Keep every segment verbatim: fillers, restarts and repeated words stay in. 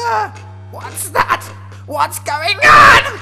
Uh, what's that? What's going on?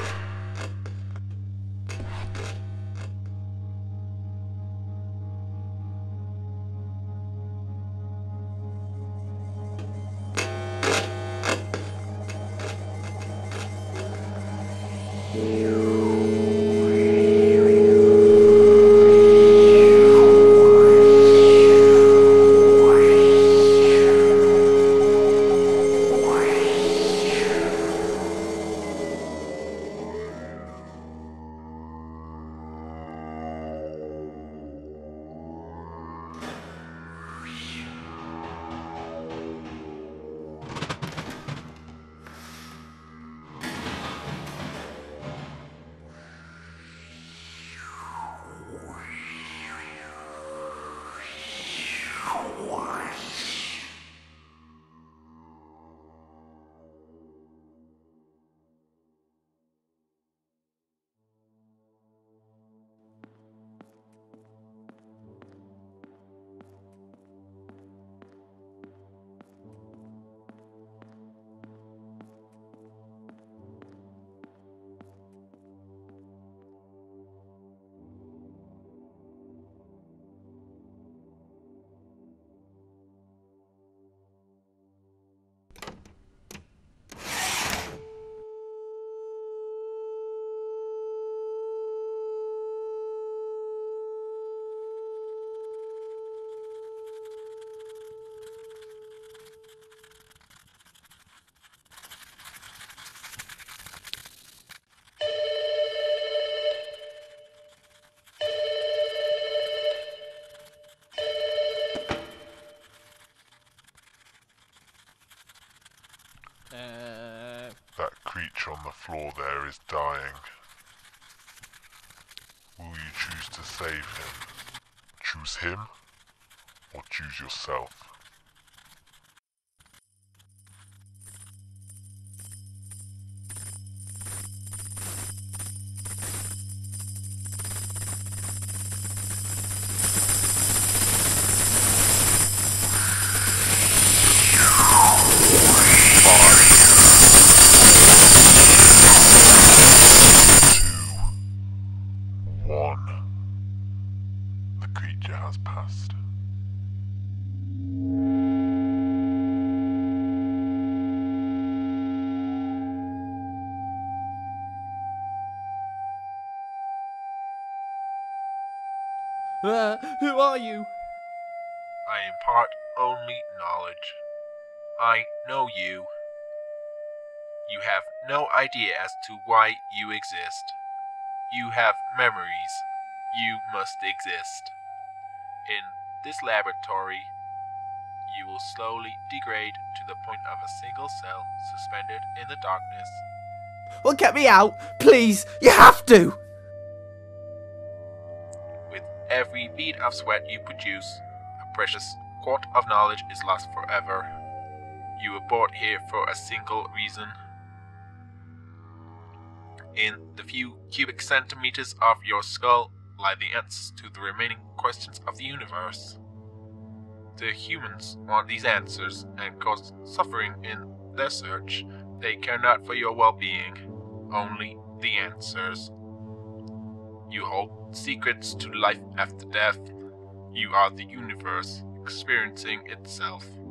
Uh, That creature on the floor there is dying. Will you choose to save him? Choose him, or choose yourself? One. The creature has passed. uh, who are you? I impart only knowledge. I know you. You have no idea as to why you exist. You have memories. You must exist. In this laboratory, you will slowly degrade to the point of a single cell suspended in the darkness. Well, get me out, please. You have to. With every bead of sweat you produce, a precious quart of knowledge is lost forever. You were brought here for a single reason. In the few cubic centimeters of your skull lie the answers to the remaining questions of the universe. The humans want these answers and cause suffering in their search. They care not for your well-being, only the answers. You hold secrets to life after death. You are the universe experiencing itself.